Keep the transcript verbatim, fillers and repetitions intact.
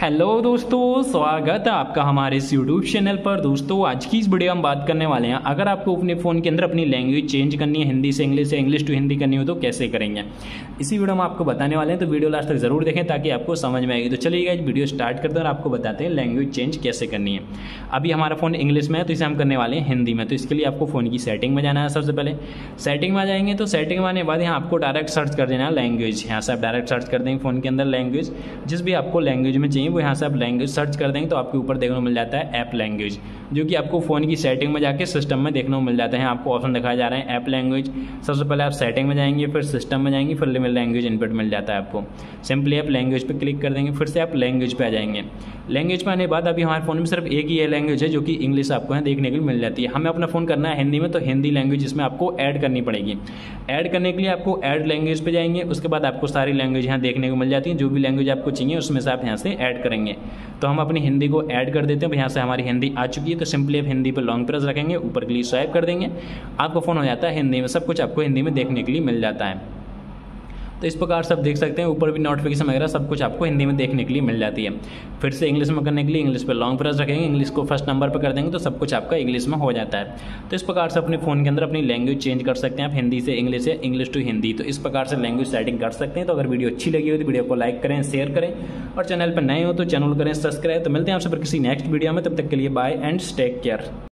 Hello दोस्तों, स्वागत है आपका हमारे इस यूट्यूब चैनल पर। दोस्तों आज की इस वीडियो हम बात करने वाले हैं, अगर आपको अपने फ़ोन के अंदर अपनी लैंग्वेज चेंज करनी है, हिंदी से इंग्लिश से इंग्लिश टू हिंदी करनी हो तो कैसे करेंगे। इसी वीडियो में आपको बताने वाले हैं, तो वीडियो लास्ट तक जरूर देखें ताकि आपको समझ में आएगी। तो चलिए गाइस वीडियो स्टार्ट करते हैं और आपको बताते हैं लैंग्वेज चेंज कैसे करनी है। अभी हमारा फ़ोन इंग्लिश में है तो इसे हम करने वाले हैं हिंदी में। तो इसके लिए आपको फ़ोन की सेटिंग में जाना है। सबसे पहले सेटिंग में आ जाएंगे तो सेटिंग में आने के बाद यहाँ आपको डायरेक्ट सर्च कर देना है लैंग्वेज। यहाँ से आप डायरेक्ट सर्च कर देंगे फ़ोन के अंदर लैंग्वेज, जिस भी आपको लैंग्वेज में चाहिए वो यहाँ से आप लैंग्वेज सर्च कर देंगे तो आपके ऊपर देखने को मिल जाता है ऐप लैंग्वेज, जो कि आपको फ़ोन की सेटिंग में जाके सिस्टम में देखने को मिल जाता है। आपको ऑप्शन दिखाया जा रहा है ऐप लैंग्वेज। सबसे पहले आप सेटिंग में जाएंगे, फिर सिस्टम में जाएंगे, फिर लैंग्वेज इनपुट मिल जाता है आपको। सिंपली आप लैंग्वेज पे क्लिक कर देंगे, फिर से आप लैंग्वेज पे आ जाएंगे। लैंग्वेज पे आने के बाद अभी हमारे फ़ोन में सिर्फ एक ही लैंग्वेज है जो कि इंग्लिश आपको यहाँ देखने के लिए मिल जाती है। हमें अपना फ़ोन करना है हिंदी में, तो हिंदी लैंग्वेज इसमें आपको ऐड करनी पड़ेगी। ऐड करने के लिए आपको ऐड लैंग्वेज पे जाएंगे, उसके बाद आपको सारी लैंग्वेज यहाँ देखने को मिल जाती है। जो भी लैंग्वेज आपको चाहिए उसमें से आप यहाँ से ऐड करेंगे। तो हम अपनी हिंदी को ऐड कर देते हैं। यहाँ से हमारी हिंदी आ चुकी है, तो सिंपली आप हिंदी पर लॉन्ग प्रेस रखेंगे, ऊपर के लिए स्वाइप कर देंगे, आपका फ़ोन हो जाता है हिंदी में। सब कुछ आपको हिंदी में देखने के लिए मिल जाता है। तो इस प्रकार से आप देख सकते हैं, ऊपर भी नोटिफिकेशन वगैरह सब कुछ आपको हिंदी में देखने के लिए मिल जाती है। फिर से इंग्लिश में करने के लिए इंग्लिश पे लॉन्ग प्रेस रखेंगे, इंग्लिश को फर्स्ट नंबर पर कर देंगे तो सब कुछ आपका इंग्लिश में हो जाता है। तो इस प्रकार से अपने फ़ोन के अंदर अपनी लैंग्वेज चेंज कर सकते हैं आप, हिंदी से इंग्लिश से इंग्लिश टू हिंदी। तो इस प्रकार से लैंग्वेज सेटिंग कर सकते हैं। तो अगर वीडियो अच्छी लगी हो तो वीडियो को लाइक करें, शेयर करें, और चैनल पर नए हो तो चैनल करें सब्सक्राइब। तो मिलते हैं आपसे फिर किसी नेक्स्ट वीडियो में, तब तक के लिए बाय एंड टेक केयर।